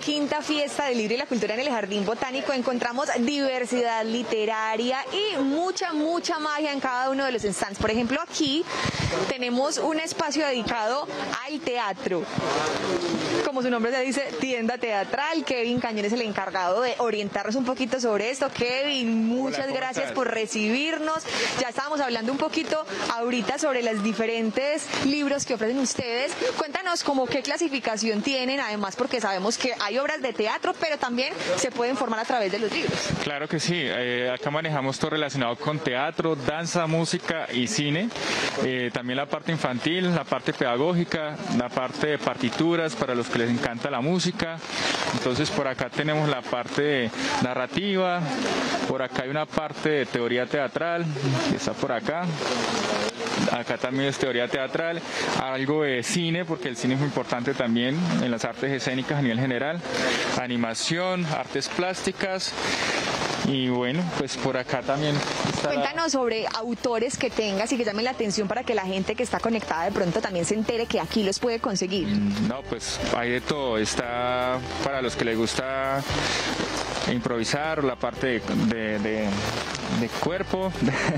15ª Fiesta del Libro y la Cultura en el Jardín Botánico encontramos diversidad literaria y mucha magia en cada uno de los stands. Por ejemplo, aquí tenemos un espacio dedicado al teatro. Como su nombre se dice, tienda teatral. Kevin Cañón es el encargado de orientarnos un poquito sobre esto. Kevin, muchas gracias por recibirnos. Ya estábamos hablando un poquito ahorita sobre los diferentes libros que ofrecen ustedes. Cuéntanos como qué clasificación tienen, además porque sabemos que hay obras de teatro, pero también se pueden formar a través de los libros. Claro que sí, acá manejamos todo relacionado con teatro, danza, música y cine. También la parte infantil, la parte pedagógica, la parte de partituras para los que les encanta la música. Entonces por acá tenemos la parte narrativa, por acá hay una parte de teoría teatral, que está por acá. Acá también es teoría teatral, algo de cine, porque el cine es muy importante también en las artes escénicas a nivel general, animación, artes plásticas. Y bueno, pues por acá también está. Cuéntanos sobre autores que tengas y que llamen la atención para que la gente que está conectada de pronto también se entere que aquí los puede conseguir. No, pues hay de todo. Está para los que les gusta improvisar, la parte de cuerpo.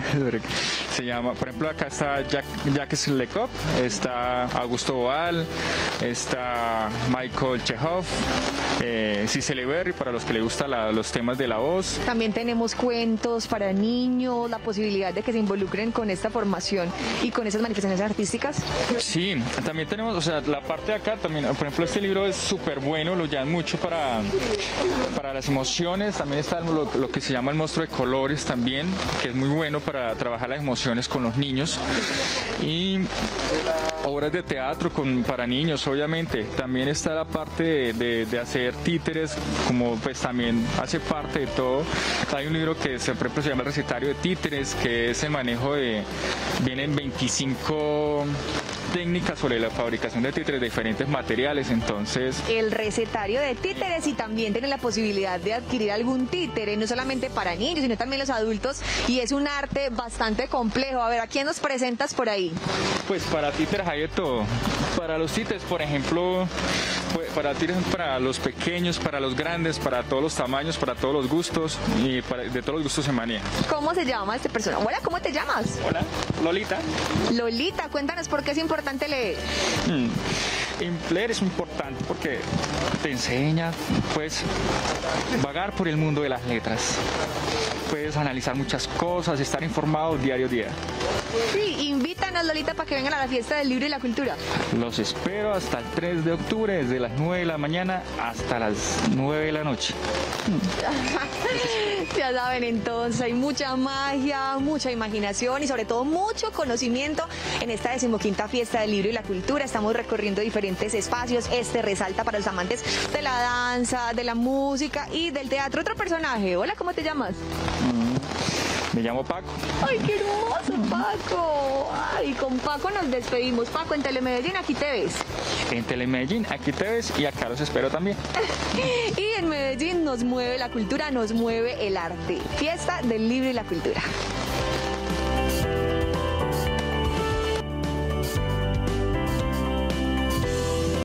Se llama, por ejemplo, acá está Jacques Lecoq, está Augusto Boal, está Michael Chekhov, Cicely Berry, para los que les gustan los temas de la voz. También tenemos cuentos para niños, la posibilidad de que se involucren con esta formación y con esas manifestaciones artísticas. Sí, también tenemos, o sea, la parte de acá también, por ejemplo, este libro es súper bueno, lo llaman mucho para las emociones. También está lo que se llama el monstruo de colores también, que es muy bueno para trabajar las emociones con los niños. Y obras de teatro para niños, obviamente. También está la parte de hacer títeres, como pues también hace parte de todo. Hay un libro que se llama El recetario de títeres, que es el manejo vienen 25 técnicas sobre la fabricación de títeres de diferentes materiales. Entonces, el recetario de títeres, y también tienen la posibilidad de adquirir algún títere, no solamente para niños, sino también los adultos, y es un arte bastante complejo. A ver, ¿a quién nos presentas por ahí? Pues para títeres hay de todo. Para los títeres, por ejemplo, para títeres para los pequeños, para los grandes, para todos los tamaños, para todos los gustos, y de todos los gustos se maneja. ¿Cómo se llama este personaje? Hola, ¿cómo te llamas? Hola, Lolita. Lolita, cuéntanos por qué es importante leer. Leer es importante porque te enseña, pues, vagar por el mundo de las letras. Puedes analizar muchas cosas, estar informado diario a día. Sí, invítanos, Lolita, para que vengan a la Fiesta del Libro y la Cultura. Los espero hasta el 3 de octubre, desde las 9 de la mañana hasta las 9 de la noche. Ya saben, entonces hay mucha magia, mucha imaginación y sobre todo mucho conocimiento en esta 15ª Fiesta del Libro y la Cultura. Estamos recorriendo diferentes espacios. Este resalta para los amantes de la danza, de la música y del teatro. Otro personaje. Hola, ¿cómo te llamas? Me llamo Paco. ¡Ay, qué hermoso, Paco! Ay, con Paco nos despedimos. Paco, en Telemedellín, aquí te ves. En Telemedellín, aquí te ves, y acá los espero también. Y en Medellín nos mueve la cultura, nos mueve el arte. Fiesta del Libro y la Cultura.